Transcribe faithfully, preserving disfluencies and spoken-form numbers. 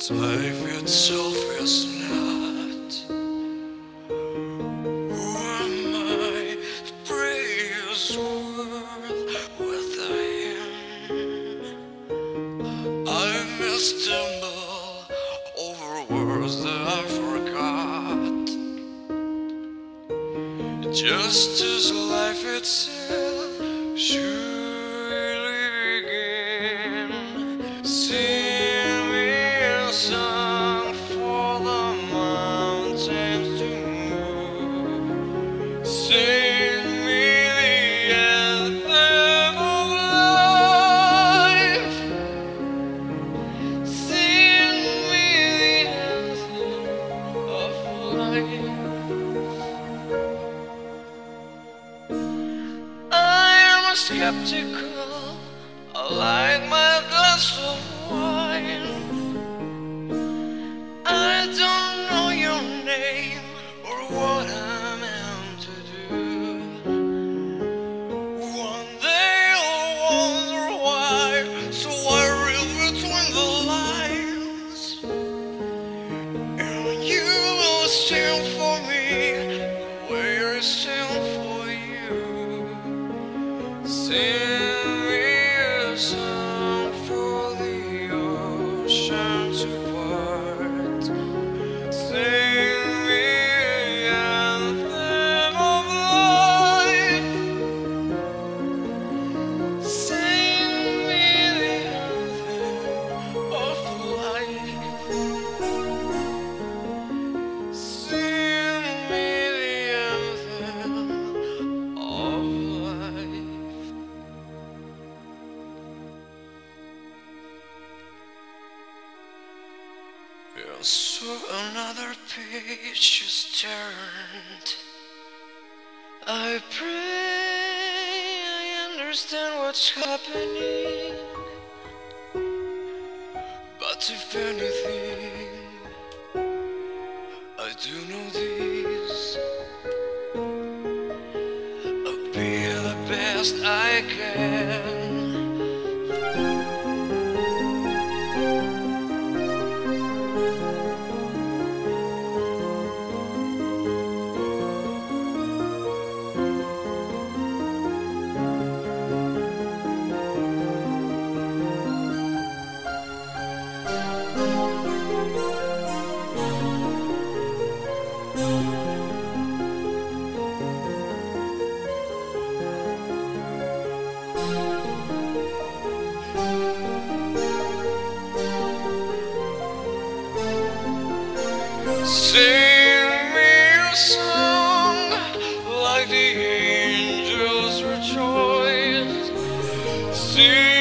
But life itself is not. Who am I to praise world without him? I may stumble over words that I forgot, just as life itself should. Sing me a song for the mountains to move. Sing me the anthem of life. Sing me the anthem of life. I am a skeptical, I like my glass of wine. I don't know your name or what I'm meant to do. One day I'll wonder why, so I read between the lines, and you will sing for me the way I sing for you. Sing so another page is turned. I pray I understand what's happening, but if anything, I do know this: I'll be the best I can. Sing me a song like the angels rejoice. Sing